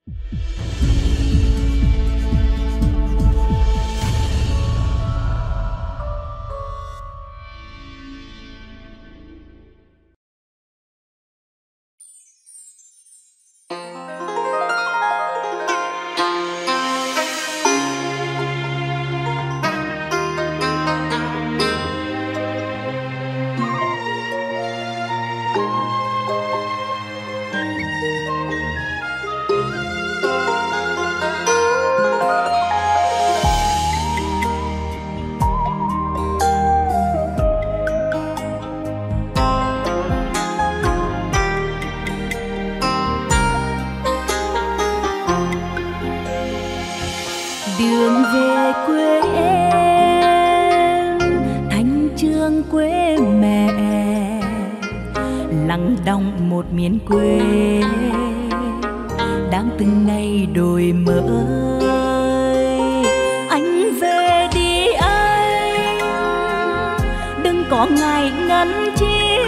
Đường về quê em, Thanh Chương quê mẹ, lắng đọng một miền quê đang từng ngày đổi mới. Anh về đi anh, đừng có ngại ngần chi,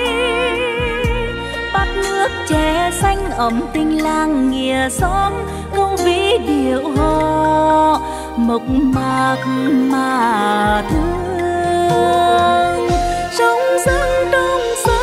bát nước chè xanh ấm tình làng nghĩa xóm, câu ví điệu hò mộc mạc mà thương. Sông dâng trong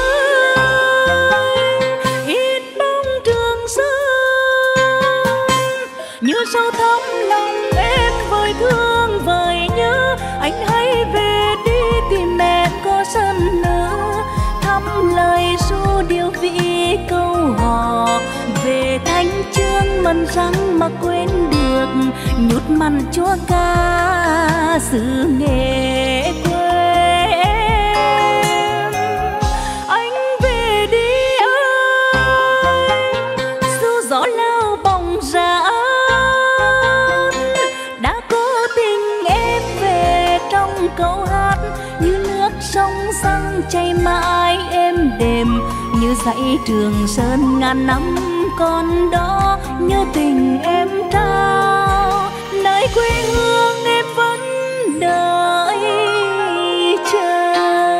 xanh, ít bóng trường sơn, như sâu thẳm lòng em vơi thương vơi nhớ. Anh hãy về đi tìm mẹ có sân nữa, thăm lời ru điệu vị câu hò về Thanh Chương mần răng mà quên được nhút mặn chúa ca xứ nghệ quê em. Anh về đi anh, dù gió lao bóng rã, đã có tình em về trong câu hát, như nước sông răng chảy mãi êm đềm, như dãy Trường Sơn ngàn năm còn đó, nhớ tình em trao nơi quê hương em vẫn đợi chờ.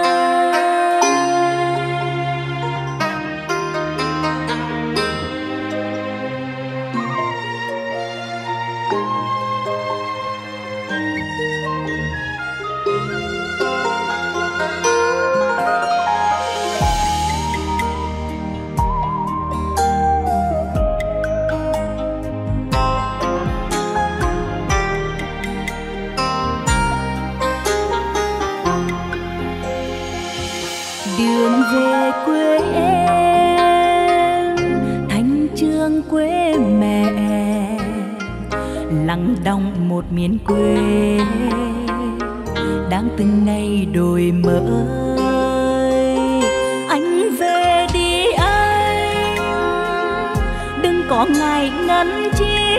Đường về quê em, Thanh Chương quê mẹ, lắng đọng một miền quê đang từng ngày đổi mới. Anh về đi anh, đừng có ngại ngần chi,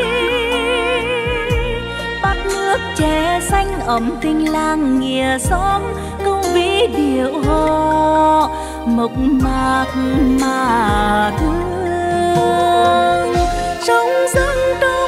bát nước chè xanh ấm tình làng nghĩa xóm, câu ví điệu hò mộc mạc mà thương. Sông dâng trong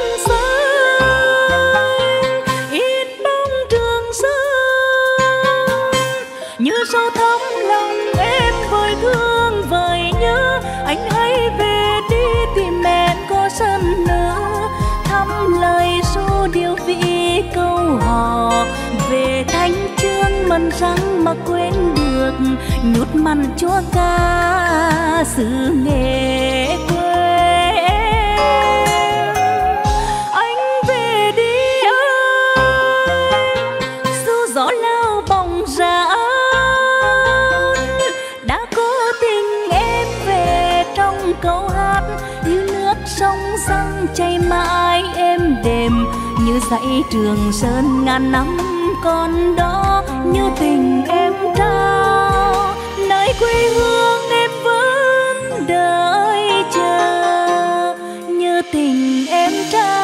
xanh, ít bóng Trường Sơn, như sâu thẳm lòng em vơi thương vơi nhớ. Anh hãy về đi tìm mẹ có sân nữa, thăm lời ru điệu vị câu hò về Thanh Chương mần răng mà quên được nhút mặn chúa ca xứ nghệ quê em. Anh về đi anh, dù gió lao bóng rã, đã có tình em về trong câu hát, như nước sông răng chảy mãi êm đềm, như dãy Trường Sơn ngàn năm còn đó, như tình em trao nơi quê hương em vẫn đợi chờ, như tình em trao